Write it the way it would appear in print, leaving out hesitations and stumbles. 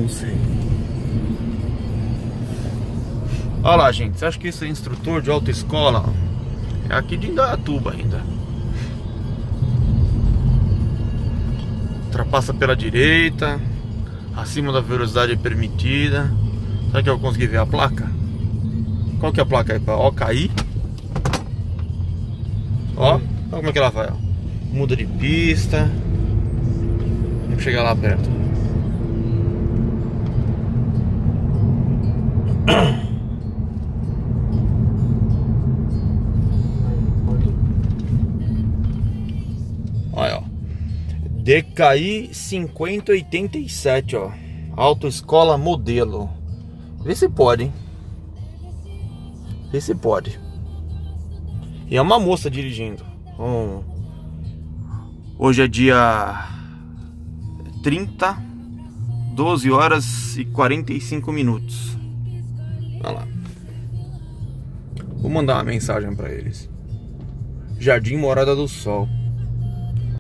Não sei. Olha lá, gente. Você acha que esse é instrutor de autoescola? É aqui de Indaiatuba ainda. Ultrapassa pela direita, acima da velocidade permitida. Será que eu consegui ver a placa? Qual que é a placa aí? Pra OKI? Ó, olha como é que ela vai, ó. Muda de pista. Vamos chegar lá perto. Olha, ó. DKI 5087, ó. Autoescola modelo. Vê se pode, hein? Vê se pode. E é uma moça dirigindo. Hoje é dia 30, 12 horas e 45 minutos. Olha lá. Vou mandar uma mensagem pra eles. Jardim Morada do Sol.